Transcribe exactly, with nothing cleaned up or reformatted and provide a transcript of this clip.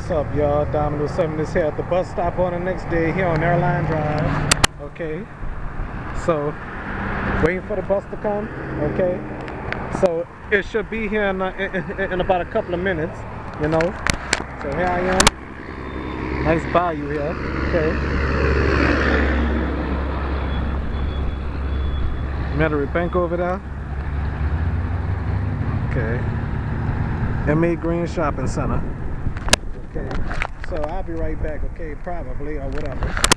What's up, y'all? Domino seven is here at the bus stop on the next day here on Airline Drive. Okay, so waiting for the bus to come. Okay, so it should be here in, uh, in, in about a couple of minutes, you know. So here I am. Nice bayou here. Okay, Metairie Bank over there. Okay, M A Green Shopping Center. Okay, so I'll be right back, okay, probably, or whatever.